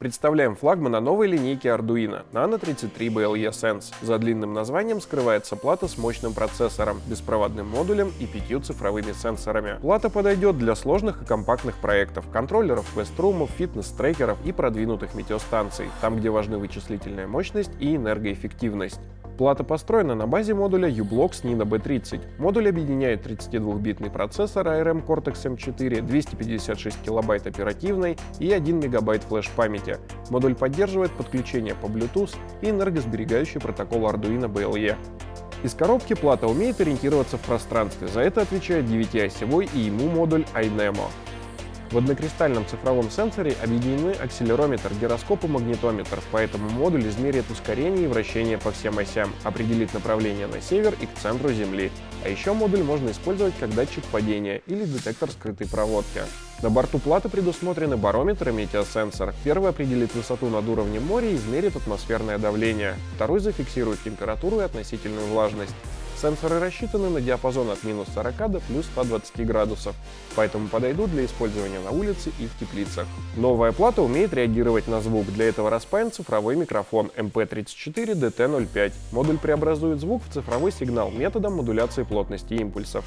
Представляем флагман на новой линейке Arduino Nano 33 BLE Sense. За длинным названием скрывается плата с мощным процессором, беспроводным модулем и 5 цифровыми сенсорами. Плата подойдет для сложных и компактных проектов, контроллеров, квест-румов, фитнес-трекеров и продвинутых метеостанций, там где важны вычислительная мощность и энергоэффективность. Плата построена на базе модуля U-Blox Nino B30. Модуль объединяет 32-битный процессор ARM Cortex-M4, 256 кБ оперативной и 1 МБ флеш-памяти. Модуль поддерживает подключение по Bluetooth и энергосберегающий протокол Arduino BLE. Из коробки плата умеет ориентироваться в пространстве, за это отвечает 9-осевой ИМУ модуль iNemo. В однокристальном цифровом сенсоре объединены акселерометр, гироскоп и магнитометр, поэтому модуль измерит ускорение и вращение по всем осям, определит направление на север и к центру Земли. А еще модуль можно использовать как датчик падения или детектор скрытой проводки. На борту платы предусмотрены барометр и метеосенсор. Первый определит высоту над уровнем моря и измерит атмосферное давление. Второй зафиксирует температуру и относительную влажность. Сенсоры рассчитаны на диапазон от минус 40 до плюс 120 градусов, поэтому подойдут для использования на улице и в теплицах. Новая плата умеет реагировать на звук, для этого распаян цифровой микрофон MP34DT05. Модуль преобразует звук в цифровой сигнал методом модуляции плотности импульсов.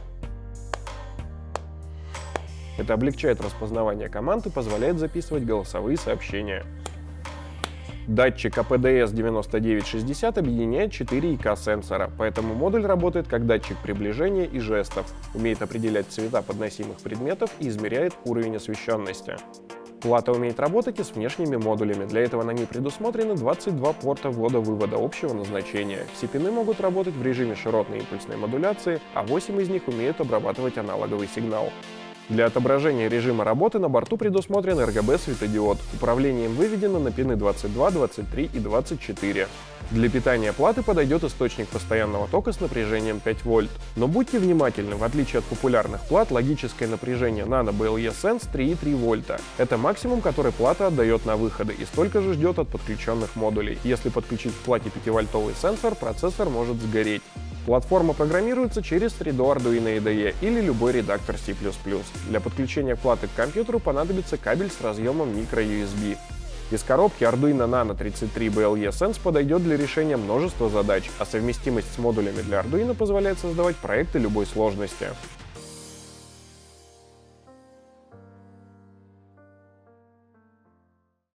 Это облегчает распознавание команд и позволяет записывать голосовые сообщения. Датчик APDS9960 объединяет 4 ИК-сенсора, поэтому модуль работает как датчик приближения и жестов, умеет определять цвета подносимых предметов и измеряет уровень освещенности. Плата умеет работать и с внешними модулями, для этого на ней предусмотрены 22 порта ввода-вывода общего назначения. Все пины могут работать в режиме широтной импульсной модуляции, а 8 из них умеют обрабатывать аналоговый сигнал. Для отображения режима работы на борту предусмотрен RGB-светодиод. Управление им выведено на пины 22, 23 и 24. Для питания платы подойдет источник постоянного тока с напряжением 5 вольт. Но будьте внимательны, в отличие от популярных плат, логическое напряжение Nano BLE Sense 3,3 вольта. Это максимум, который плата отдает на выходы, и столько же ждет от подключенных модулей. Если подключить к плате 5-вольтовый сенсор, процессор может сгореть. Платформа программируется через среду Arduino IDE или любой редактор C++. Для подключения платы к компьютеру понадобится кабель с разъемом microUSB. Из коробки Arduino Nano 33 BLE Sense подойдет для решения множества задач, а совместимость с модулями для Arduino позволяет создавать проекты любой сложности.